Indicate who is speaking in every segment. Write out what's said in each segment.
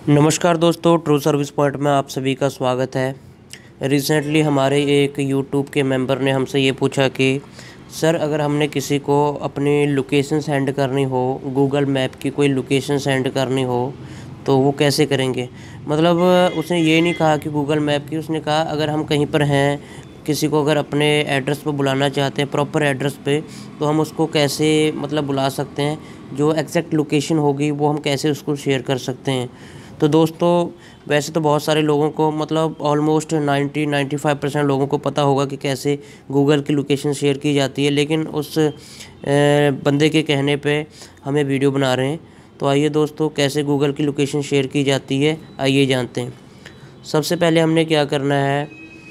Speaker 1: नमस्कार दोस्तों, true service point में आप सभी का स्वागत है। रिसेंटली हमारे एक यूट्यूब के मेंबर ने हमसे ये पूछा कि सर, अगर हमने किसी को अपनी लोकेशन सेंड करनी हो, गूगल मैप की कोई लोकेशन सेंड करनी हो तो वो कैसे करेंगे। मतलब उसने ये नहीं कहा कि गूगल मैप की, उसने कहा अगर हम कहीं पर हैं, किसी को अगर अपने एड्रेस पर बुलाना चाहते हैं, प्रॉपर एड्रेस पे, तो हम उसको कैसे मतलब बुला सकते हैं, जो एग्जैक्ट लोकेशन होगी वो हम कैसे उसको शेयर कर सकते हैं। तो दोस्तों, वैसे तो बहुत सारे लोगों को मतलब ऑलमोस्ट 90-95% लोगों को पता होगा कि कैसे गूगल की लोकेशन शेयर की जाती है, लेकिन उस बंदे के कहने पे हमें वीडियो बना रहे हैं। तो आइए दोस्तों, कैसे गूगल की लोकेशन शेयर की जाती है आइए जानते हैं। सबसे पहले हमने क्या करना है,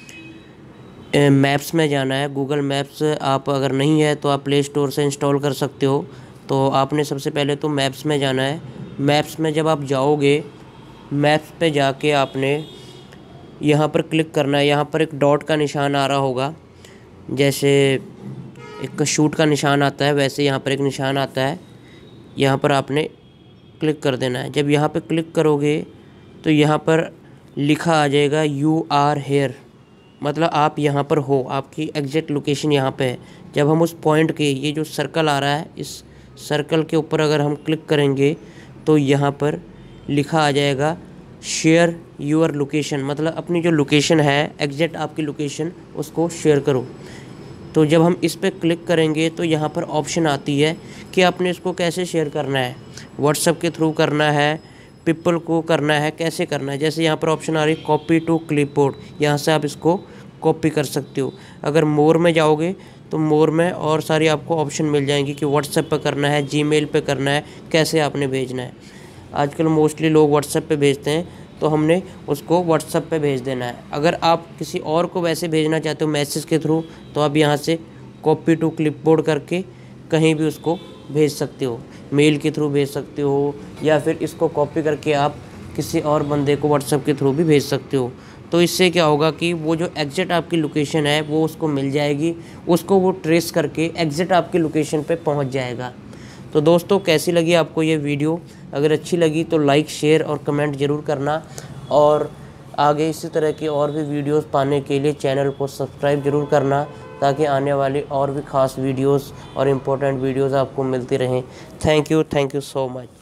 Speaker 1: मैप्स में जाना है। गूगल मैप्स आप अगर नहीं है तो आप प्ले स्टोर से इंस्टॉल कर सकते हो। तो आपने सबसे पहले तो मैप्स में जाना है। मैप्स में जब आप जाओगे, मैप्स पे जाके आपने यहाँ पर क्लिक करना है। यहाँ पर एक डॉट का निशान आ रहा होगा, जैसे एक शूट का निशान आता है वैसे यहाँ पर एक निशान आता है। यहाँ पर आपने क्लिक कर देना है। जब यहाँ पे क्लिक करोगे तो यहाँ पर लिखा आ जाएगा यू आर हेयर, मतलब आप यहाँ पर हो, आपकी एग्जैक्ट लोकेशन यहाँ पे है। जब हम उस पॉइंट के, ये जो सर्कल आ रहा है, इस सर्कल के ऊपर अगर हम क्लिक करेंगे तो यहाँ पर लिखा आ जाएगा शेयर यूर लोकेशन, मतलब अपनी जो लोकेशन है, एग्जैक्ट आपकी लोकेशन, उसको शेयर करो। तो जब हम इस पर क्लिक करेंगे तो यहाँ पर ऑप्शन आती है कि आपने इसको कैसे शेयर करना है, व्हाट्सएप के थ्रू करना है, पीपल को करना है, कैसे करना है। जैसे यहाँ पर ऑप्शन आ रही है कॉपी टू क्लिपबोर्ड, यहाँ से आप इसको कॉपी कर सकते हो। अगर मोर में जाओगे तो मोर में और सारी आपको ऑप्शन मिल जाएंगी कि व्हाट्सएप पे करना है, जीमेल पे करना है, कैसे आपने भेजना है। आजकल मोस्टली लोग व्हाट्सएप पे भेजते हैं, तो हमने उसको व्हाट्सएप पे भेज देना है। अगर आप किसी और को वैसे भेजना चाहते हो मैसेज के थ्रू, तो आप यहाँ से कॉपी टू क्लिपबोर्ड करके कहीं भी उसको भेज सकते हो, मेल के थ्रू भेज सकते हो, या फिर इसको कॉपी करके आप किसी और बंदे को व्हाट्सएप के थ्रू भी भेज सकते हो। तो इससे क्या होगा कि वो जो एग्जैक्ट आपकी लोकेशन है वो उसको मिल जाएगी, उसको वो ट्रेस करके एग्जैक्ट आपकी लोकेशन पे पहुंच जाएगा। तो दोस्तों, कैसी लगी आपको ये वीडियो? अगर अच्छी लगी तो लाइक, शेयर और कमेंट ज़रूर करना, और आगे इसी तरह की और भी वीडियोस पाने के लिए चैनल को सब्सक्राइब ज़रूर करना, ताकि आने वाली और भी ख़ास वीडियोस और इम्पोर्टेंट वीडियोस आपको मिलती रहें। Thank you so much.